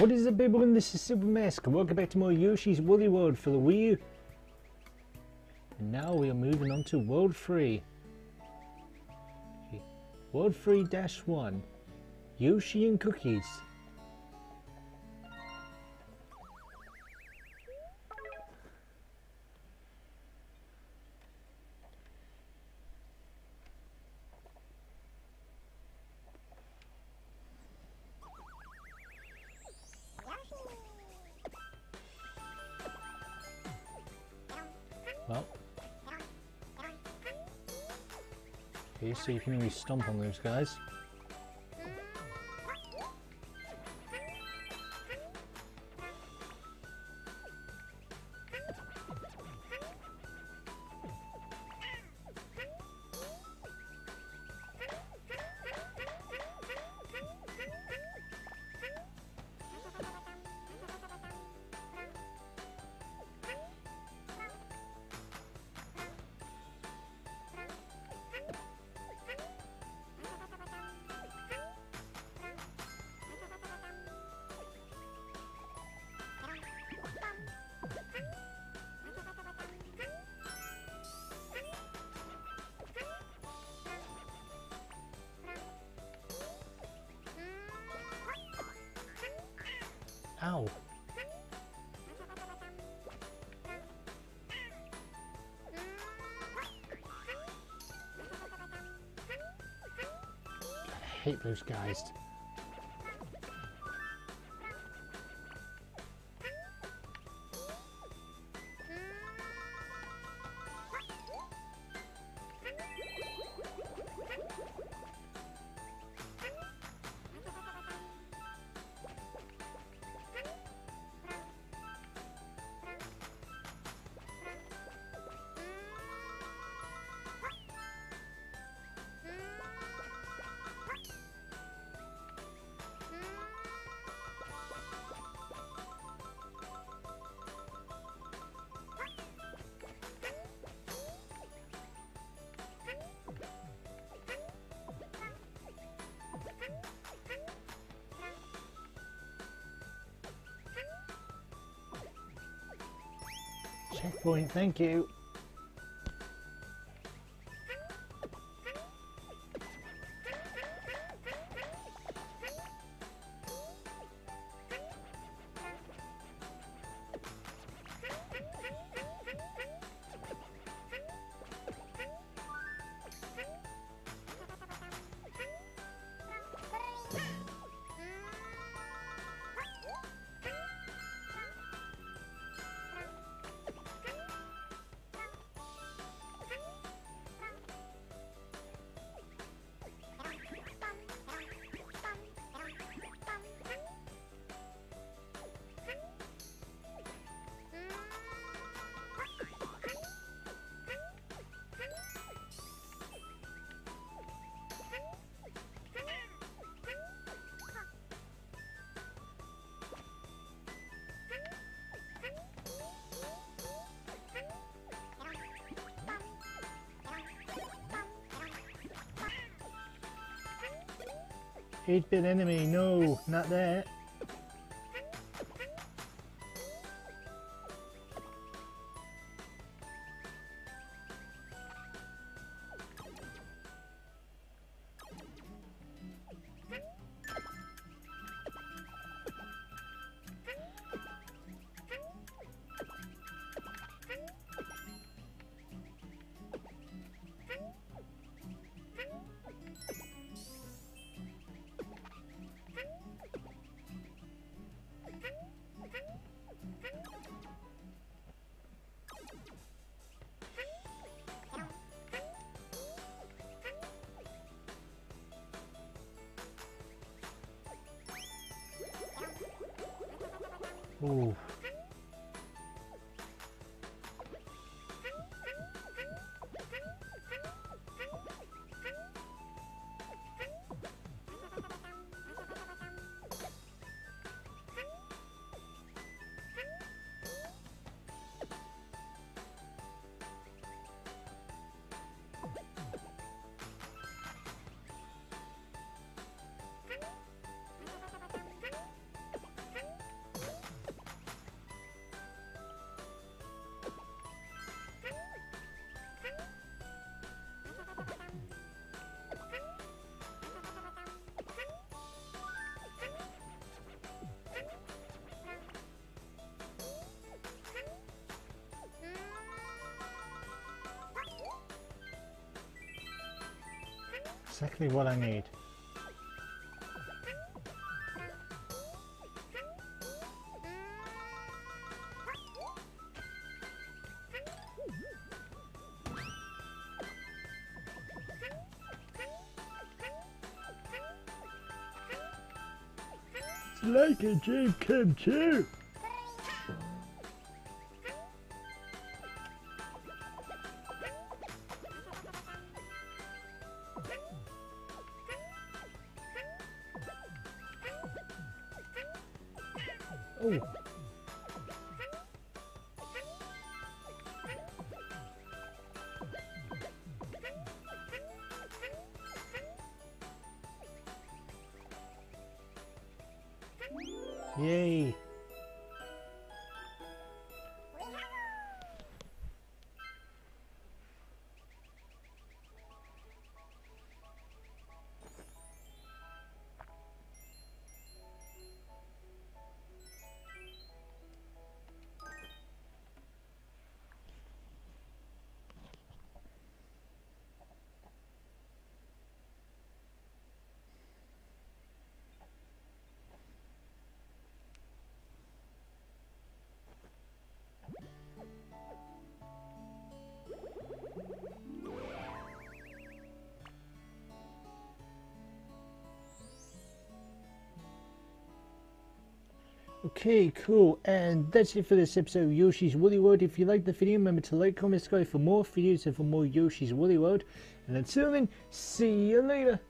What is up everyone, this is Supermask and welcome back to more Yoshi's Woolly World for the Wii U. And now we are moving on to World 3. Okay. World 3-1. Yoshi and Cookies. Well, okay, so you can only stomp on those guys. Ow. I hate those guys. Checkpoint, thank you. Eight-bit enemy, no, not that. Ooh. exactly what I need. It's like a dream come true. Oh. Yay. Okay, cool, and that's it for this episode of Yoshi's Woolly World. If you liked the video, remember to like, comment, subscribe for more videos and for more Yoshi's Woolly World. And until then, see you later.